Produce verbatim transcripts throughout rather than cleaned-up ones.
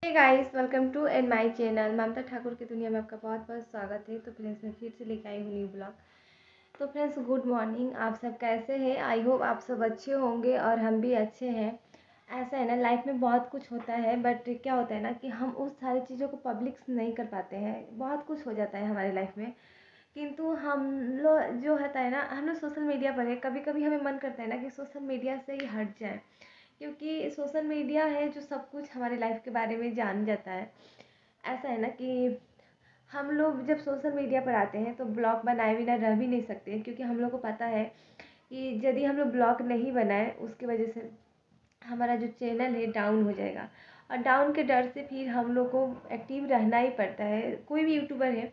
Hey guys, welcome to and my channel. Mamta Thakur की दुनिया में आपका बहुत बहुत स्वागत है। तो फ्रेंड्स, मैं फिर से लेकर आई हूँ न्यू ब्लॉग। तो फ्रेंड्स, गुड मॉर्निंग। आप सब कैसे हैं? आई होप आप सब अच्छे होंगे और हम भी अच्छे हैं। ऐसा है ना, लाइफ में बहुत कुछ होता है, बट क्या होता है ना कि हम उस सारी चीज़ों को पब्लिक नहीं कर पाते हैं। बहुत कुछ हो जाता है हमारी लाइफ में, किंतु हम लोग जो होता है ना, हम लोग सोशल मीडिया पर है। कभी कभी हमें मन करता है ना कि सोशल मीडिया से ही हट जाए, क्योंकि सोशल मीडिया है जो सब कुछ हमारी लाइफ के बारे में जान जाता है। ऐसा है ना कि हम लोग जब सोशल मीडिया पर आते हैं तो ब्लॉग बनाए बिना रह भी नहीं सकते हैं, क्योंकि हम लोग को पता है कि यदि हम लोग ब्लॉग नहीं बनाए उसकी वजह से हमारा जो चैनल है डाउन हो जाएगा। और डाउन के डर से फिर हम लोग को एक्टिव रहना ही पड़ता है। कोई भी यूट्यूबर है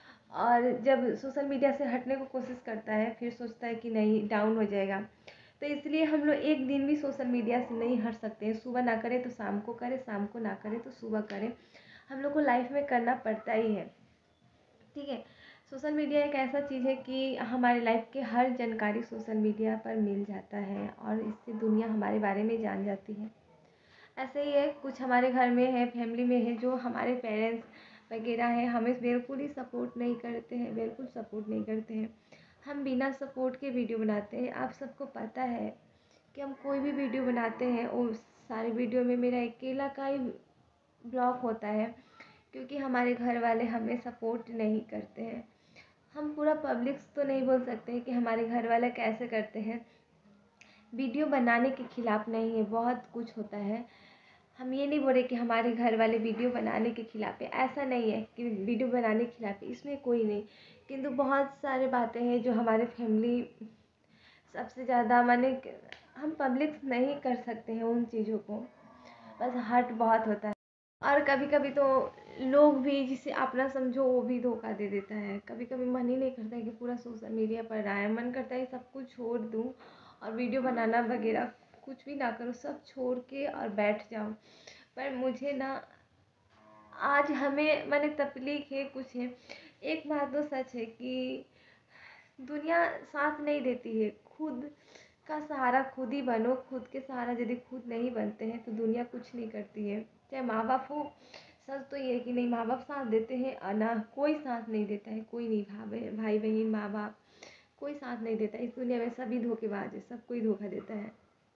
और जब सोशल मीडिया से हटने को कोशिश करता है फिर सोचता है कि नहीं, डाउन हो जाएगा। तो इसलिए हम लोग एक दिन भी सोशल मीडिया से नहीं हट सकते हैं। सुबह ना करें तो शाम को करें, शाम को ना करें तो सुबह करें। हम लोग को लाइफ में करना पड़ता ही है। ठीक है। सोशल मीडिया एक ऐसा चीज़ है कि हमारे लाइफ के हर जानकारी सोशल मीडिया पर मिल जाता है और इससे दुनिया हमारे बारे में जान जाती है। ऐसे ही है, कुछ हमारे घर में है, फैमिली में है, जो हमारे पेरेंट्स वगैरह हैं, हमें बिल्कुल ही सपोर्ट नहीं करते हैं, बिल्कुल सपोर्ट नहीं करते हैं। हम बिना सपोर्ट के वीडियो बनाते हैं। आप सबको पता है कि हम कोई भी वीडियो बनाते हैं उस सारे वीडियो में मेरा अकेला का ही ब्लॉग होता है, क्योंकि हमारे घर वाले हमें सपोर्ट नहीं करते हैं। हम पूरा पब्लिक तो नहीं बोल सकते कि हमारे घर वाले कैसे करते हैं। वीडियो बनाने के खिलाफ़ नहीं है, बहुत कुछ होता है। हम ये नहीं बोल रहे कि हमारे घर वाले वीडियो बनाने के खिलाफ़ है, ऐसा नहीं है कि वीडियो बनाने के खिलाफ़ है, इसमें कोई नहीं। किंतु बहुत सारे बातें हैं जो हमारे फैमिली सबसे ज़्यादा माने हम पब्लिक नहीं कर सकते हैं उन चीज़ों को। बस हर्ट बहुत होता है। और कभी कभी तो लोग भी जिसे अपना समझो वो भी धोखा दे देता है। कभी कभी मन ही नहीं करता है कि पूरा सोशल मीडिया पर आए, मन करता है सब कुछ छोड़ दूँ और वीडियो बनाना वगैरह कुछ भी ना करो, सब छोड़ के और बैठ जाओ। पर मुझे ना, आज हमें माने तकलीफ है कुछ है। एक बात तो सच है कि दुनिया साथ नहीं देती है। खुद का सहारा खुद ही बनो। खुद के सहारा यदि खुद नहीं बनते हैं तो दुनिया कुछ नहीं करती है। चाहे माँ बाप हो, सच तो ये है कि नहीं, माँ बाप साथ देते हैं और ना कोई साथ नहीं देता है। कोई नहीं, भाई भाई बहन माँ बाप कोई साथ नहीं देता। इस दुनिया में सभी धोखेबाज है, सब कोई धोखा देता है।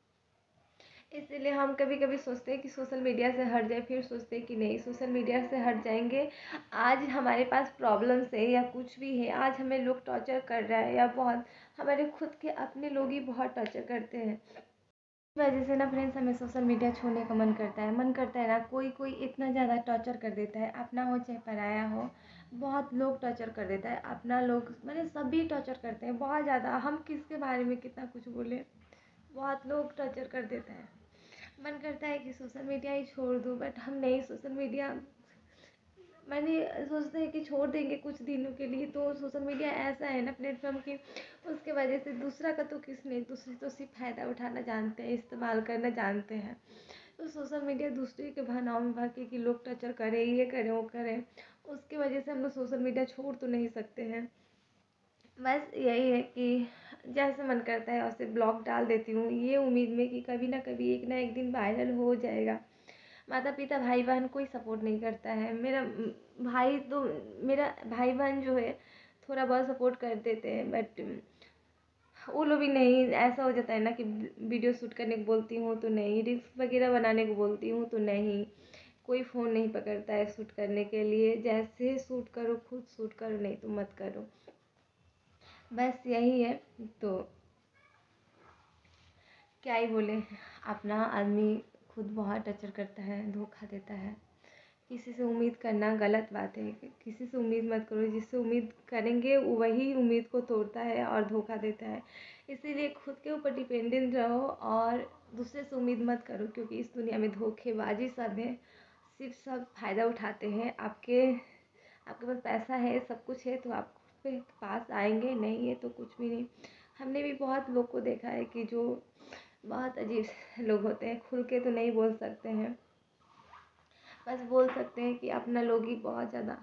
इसीलिए हम कभी कभी सोचते हैं कि सोशल मीडिया से हट जाए, फिर सोचते हैं कि नहीं, सोशल मीडिया से हट जाएंगे। आज हमारे पास प्रॉब्लम्स है या कुछ भी है, आज हमें लोग टॉर्चर कर रहा है या बहुत हमारे खुद के अपने लोग ही बहुत टॉर्चर करते हैं। इस वजह से ना फ्रेंड्स, हमें सोशल मीडिया छोड़ने का मन करता है। मन करता है ना, कोई कोई इतना ज़्यादा टॉर्चर कर देता है, अपना हो चाहे पराया हो, बहुत लोग टॉर्चर कर देता है। अपना लोग मैंने सभी टॉर्चर करते हैं बहुत ज़्यादा। हम किसके बारे में कितना कुछ बोले, बहुत लोग टॉर्चर कर देते हैं। मन करता है कि सोशल मीडिया ही छोड़ दूँ, बट हम नहीं, सोशल मीडिया मैंने सोचते हैं कि छोड़ देंगे कुछ दिनों के लिए। तो सोशल मीडिया ऐसा है ना प्लेटफॉर्म की, उसके वजह से दूसरा का तो किस नहीं, दूसरे तो सिर्फ फ़ायदा उठाना जानते हैं, इस्तेमाल करना जानते हैं। तो सोशल मीडिया दूसरे के बहानों में भागे कि लोग टचर करें, ये करें वो करें, उसकी वजह से हम लोग सोशल मीडिया छोड़ तो नहीं सकते हैं। बस यही है कि जैसे मन करता है वैसे ब्लॉग डाल देती हूँ, ये उम्मीद में कि कभी ना कभी एक ना एक दिन वायरल हो जाएगा। माता पिता भाई बहन कोई सपोर्ट नहीं करता है। मेरा भाई तो मेरा भाई बहन जो है थोड़ा बहुत सपोर्ट कर देते हैं, बट वो लोग भी नहीं। ऐसा हो जाता है ना कि वीडियो शूट करने को बोलती हूँ तो नहीं, रील्स वगैरह बनाने को बोलती हूँ तो नहीं, कोई फ़ोन नहीं पकड़ता है शूट करने के लिए। जैसे शूट करो, खुद शूट करो, नहीं तो मत करो। बस यही है। तो क्या ही बोले, अपना आदमी खुद बहुत टचर करता है, धोखा देता है। किसी से उम्मीद करना गलत बात है। किसी से उम्मीद मत करो, जिससे उम्मीद करेंगे वही उम्मीद को तोड़ता है और धोखा देता है। इसीलिए खुद के ऊपर डिपेंडेंट रहो और दूसरे से उम्मीद मत करो, क्योंकि इस दुनिया में धोखेबाजी सब है। सिर्फ सब फ़ायदा उठाते हैं। आपके आपके पास पैसा है, सब कुछ है तो आपके पास आएंगे, नहीं है तो कुछ भी नहीं। हमने भी बहुत लोग को देखा है कि जो बहुत अजीब लोग होते हैं, खुल के तो नहीं बोल सकते हैं, बस बोल सकते हैं कि अपना लोग ही बहुत ज़्यादा।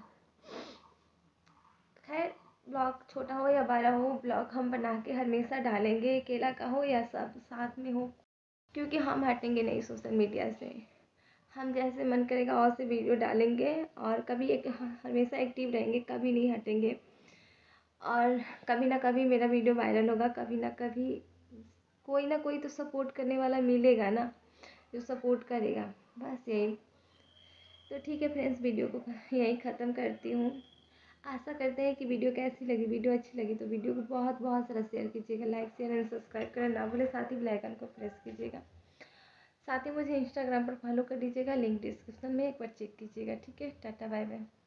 खैर, ब्लॉग छोटा हो या बड़ा हो, ब्लॉग हम बना के हमेशा डालेंगे, अकेला का हो या सब साथ में हो, क्योंकि हम हटेंगे नहीं सोशल मीडिया से। हम जैसे मन करेगा और से वीडियो डालेंगे और कभी एक हमेशा एक्टिव रहेंगे, कभी नहीं हटेंगे। और कभी ना कभी मेरा वीडियो वायरल होगा, कभी ना कभी कोई ना कोई तो सपोर्ट करने वाला मिलेगा ना, जो सपोर्ट करेगा। बस यही। तो ठीक है फ्रेंड्स, वीडियो को यहीं ख़त्म करती हूँ। आशा करते हैं कि वीडियो कैसी लगी। वीडियो अच्छी लगी तो वीडियो को बहुत बहुत सारा शेयर कीजिएगा, लाइक शेयर एंड सब्सक्राइब करना ना भूले, साथ ही बेल आइकन को प्रेस कीजिएगा। साथ ही मुझे इंस्टाग्राम पर फॉलो कर लीजिएगा, लिंक डिस्क्रिप्शन में एक बार चेक कीजिएगा। ठीक है, टाटा बाय बाय।